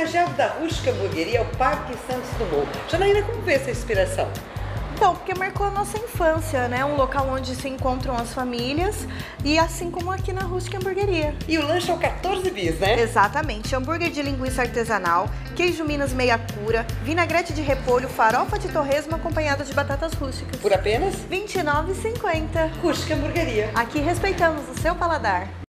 homenageado da Rústica Hamburgueria é o Parque Santos Dumont. Janaína, como vê essa inspiração? Então, porque marcou a nossa infância, né? Um local onde se encontram as famílias e assim como aqui na Rústica Hamburgueria. E o lanche é o 14 bis, né? Exatamente, hambúrguer de linguiça artesanal, queijo Minas meia cura, vinagrete de repolho, farofa de torresmo acompanhada de batatas rústicas. Por apenas R$ 29,50. Rústica Hamburgueria. Aqui respeitamos o seu paladar.